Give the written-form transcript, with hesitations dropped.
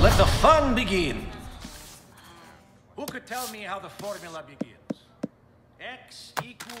Let the fun begin. Who could tell me how the formula begins? X equals